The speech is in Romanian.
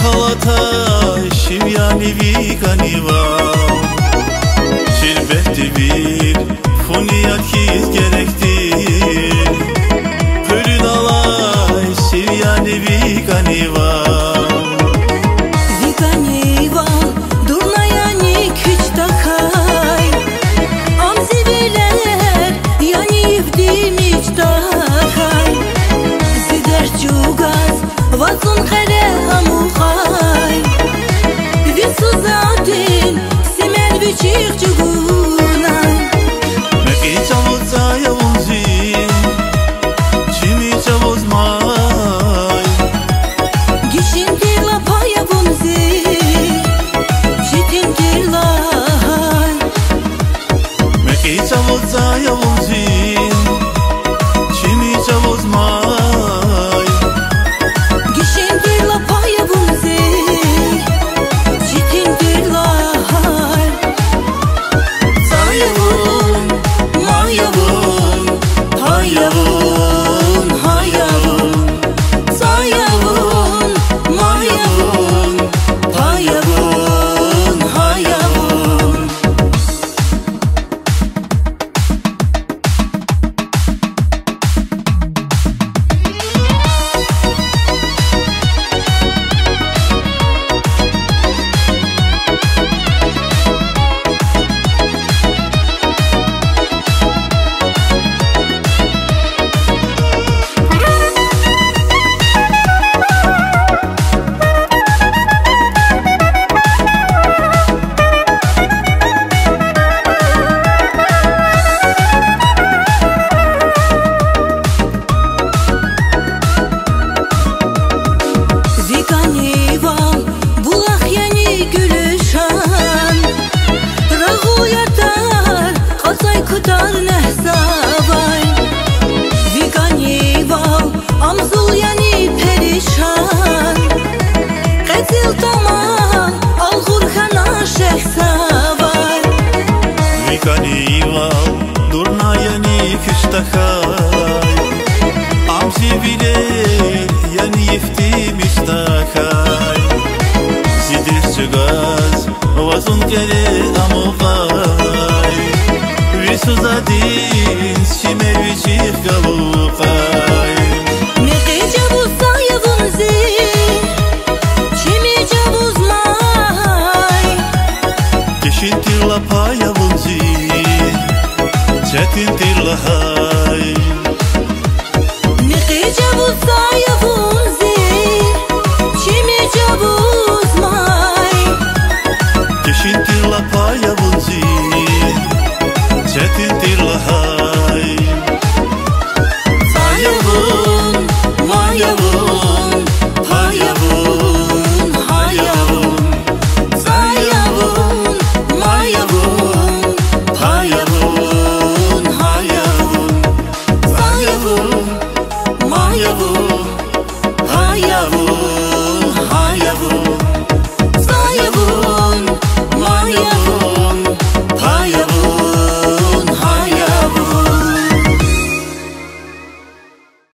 Halatay şivyani vikaniva Şirbehti bir funiyat kiz gerektir Pölün alay şivyani vikaniva Vikaniva durnayani küç takay Amziviler yani yivdim hiç takay Zider çugaz vazun kere amukay Visuzatin simer vichik çugunay Meki çavuzza yavuzin Çimi çavuzmay Gişin tirla paya bunzi Çitin tirla Meki çavuzza yavuzin Çimi çavuzmay Gişin tirla paya bunzi Çitin tirla Sayavun, mayavun, hayavun, hayavun Sayavun, mayavun, hayavun, hayavun Vikaniva bulak yani gülüşan Ragu yatar kazay kutar nehzavay Vikaniva amzul yani perişan Qetil tamam al gurkhana şehzavay Vikaniva durnayani küçtakay Amzi bile yani yeftim istakay Zidir çugaz vazun kere amukay Visuzadin şime vichik gavukay Meki cavuzza yavunzi Çimi cavuzmay Keşin tirla payavunzi Çetin tirla hay Meki cavuzza yavunzi Çimi cavuzmay Keşin tirla payavunzi Çetin tirla hay Sayavun, mayavun, hayavun, hayavun Sayavun, mayavun, hayavun, hayavun Sayavun,